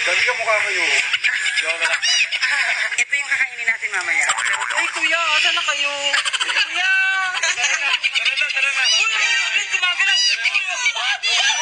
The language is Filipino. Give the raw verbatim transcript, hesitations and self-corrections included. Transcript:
Dati ka mukha kayo. Ito yung kakainin natin mamaya. Uy, kuya, saan na kayo? Kuya! Tara na, tara na. Uy, uy, uy, gumagalaw!